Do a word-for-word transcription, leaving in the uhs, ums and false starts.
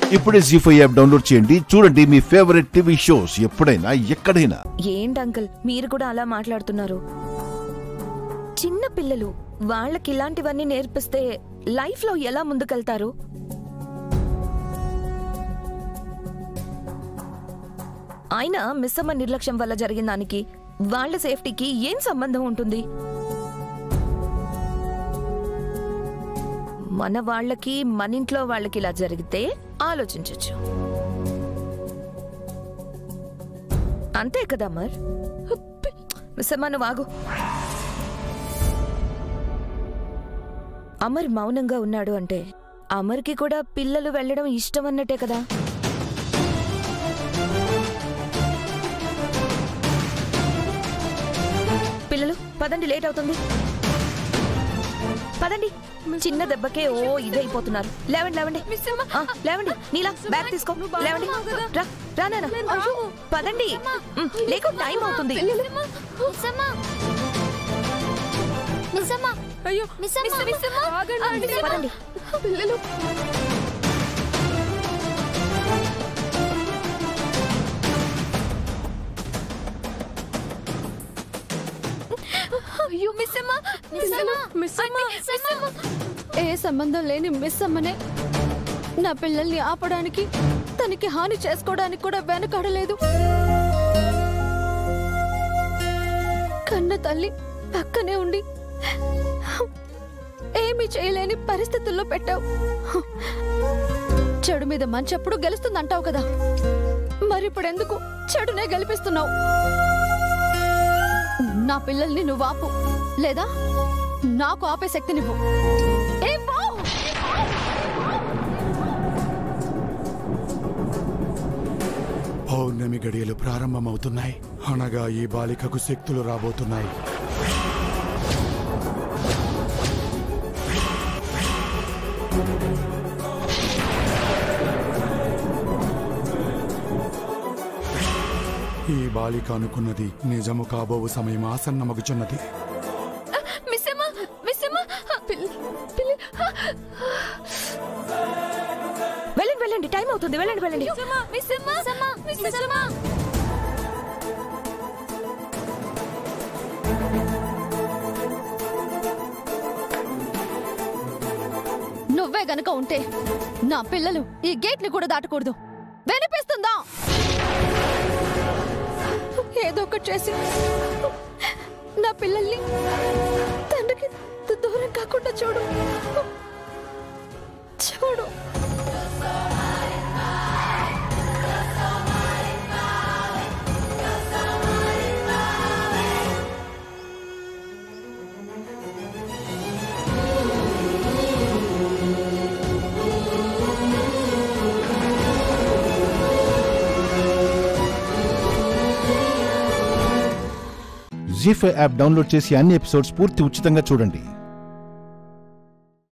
ఇప్పుడే G five app download చేయండి, చూడండి మీ ఫేవరెట్ టీవీ షోస్ ఎప్పుడైనా ఎక్కడైనా. ఏంటి అంకుల్ మీరు కూడా అలా మాట్లాడుతున్నారు? చిన్న పిల్లలు, వాళ్ళకి ఇలాంటివన్నీ నేర్పిస్తే లైఫ్ లో ఎలా ముందుకెళ్తారు? అయినా మిస్ అమ్మ నిర్లక్ష్యం వల్ల జరిగిన దానికి వాళ్ళ సేఫ్టీకి ఏం సంబంధం ఉంటుంది? మన వాళ్ళకి మన ఇంట్లో వాళ్ళకి ఇలా జరిగితే ఆలోచించచ్చు, అంతే కదా అమర్? మిస్ అమ్మ నువ్వు ఆగు. అమర్ మౌనంగా ఉన్నాడు అంటే అమర్కి కూడా పిల్లలు వెళ్ళడం ఇష్టం అన్నట్టే కదా. పిల్లలు పదండి, లేట్ అవుతుంది. పదండి, చిన్న దెబ్బకే ఓ ఇదైపోతున్నారు. లేవండి లేవండి లేవండి. నీలా బ్యాగ్ తీసుకో, లేవండి. రా రా నాన్న, పదండి, లేక టైం అవుతుంది. పదండి పిల్లలు. ఏ సంబంధం లేని మిస్ అమ్మనే నా పిల్లల్ని ఆపడానికి, తనకి హాని చేసుకోవడానికి కూడా వెనకాడలేదు. కన్న తల్లి పక్కనే ఉండి ఏమీ చేయలేని పరిస్థితుల్లో పెట్టావు. చెడు మీద మంచెప్పుడు గెలుస్తుందంటావు కదా, మరిప్పుడు ఎందుకు చెడునే గెలిపిస్తున్నావు? నా పిల్లల్ని నువ్వు ఆపు, లేదా నాకు ఆపే శక్తి నువ్వు. పౌర్ణమి గడియలు ప్రారంభమవుతున్నాయి, అనగా ఈ బాలికకు శక్తులు రాబోతున్నాయి. ఈ బాలిక అనుకున్నది నిజము కాబోవు సమయం ఆసన్నమగుచున్నది. వెళ్ళండి వెళ్ళండి, టైం అవుతుంది. వెళ్ళండి వెళ్ళండి. నువ్వే గనక ఉంటే నా పిల్లలు ఈ గేట్ ని కూడా దాటకూడదు. వినిపిస్తుందా? ఏదో ఒకటి చేసి నా పిల్లల్ని తండ్రికి దూరం కాకుండా చూడు చూడు. జీ ఫైవ్ యాప్ డౌన్లోడ్ చేసి అన్ని ఎపిసోడ్స్ పూర్తి ఉచితంగా చూడండి.